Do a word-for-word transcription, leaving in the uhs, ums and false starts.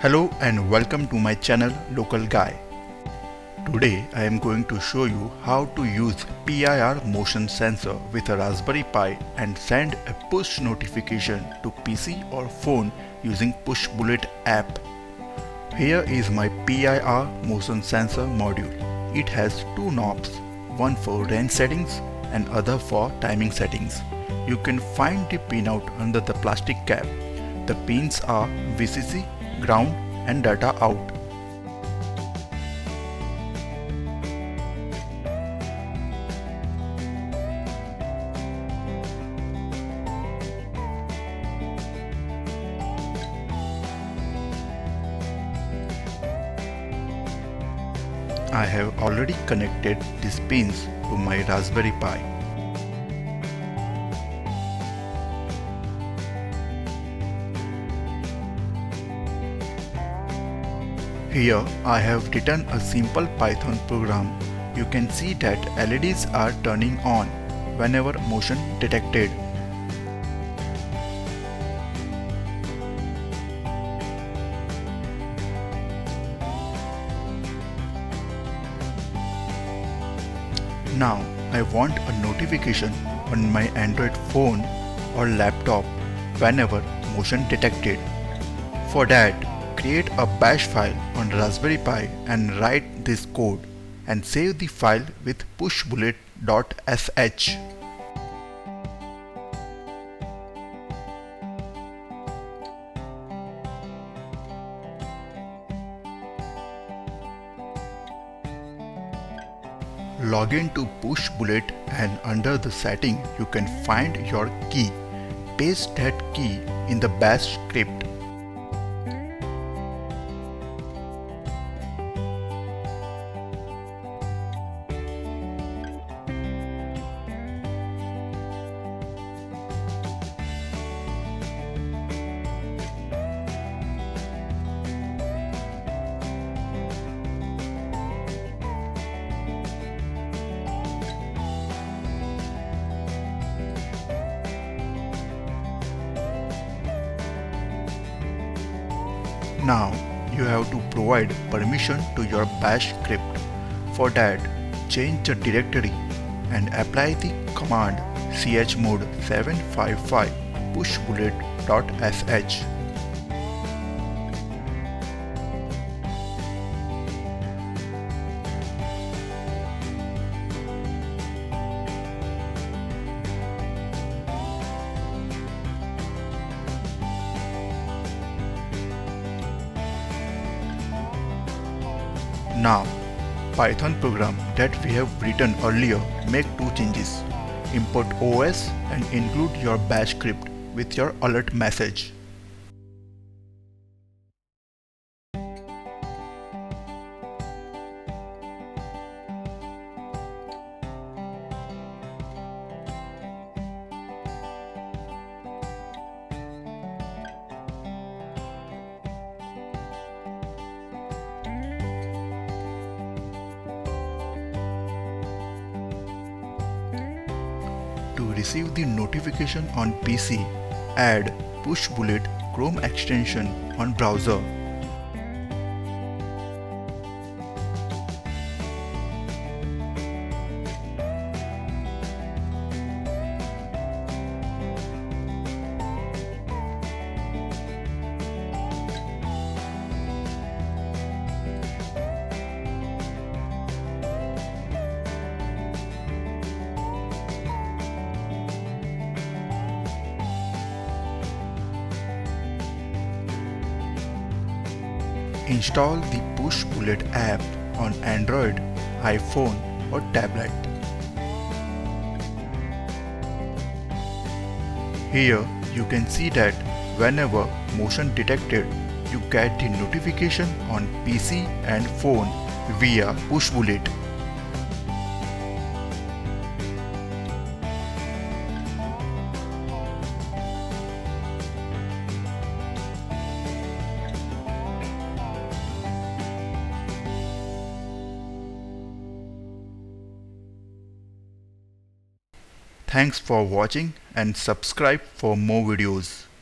Hello and welcome to my channel Local Guy. Today I am going to show you how to use P I R motion sensor with a Raspberry Pi and send a push notification to P C or phone using PushBullet app. Here is my P I R motion sensor module. It has two knobs, one for range settings and other for timing settings. You can find the pinout under the plastic cap. The pins are V C C, ground and data out. I have already connected these pins to my Raspberry Pi. Here I have written a simple Python program. You can see that L E Ds are turning on whenever motion detected. Now I want a notification on my Android phone or laptop whenever motion detected. For that, create a bash file on Raspberry Pi and write this code and save the file with pushbullet dot sh. Log in to PushBullet and under the setting you can find your key. Paste that key in the bash script. Now you have to provide permission to your bash script. For that, change the directory and apply the command chmod seven five five pushbullet dot sh. Now, Python program that we have written earlier, make two changes. Import O S and include your bash script with your alert message. To receive the notification on P C, add PushBullet Chrome extension on browser. Install the PushBullet app on Android, iPhone or tablet. Here you can see that whenever motion detected, you get the notification on P C and phone via PushBullet. Thanks for watching and subscribe for more videos.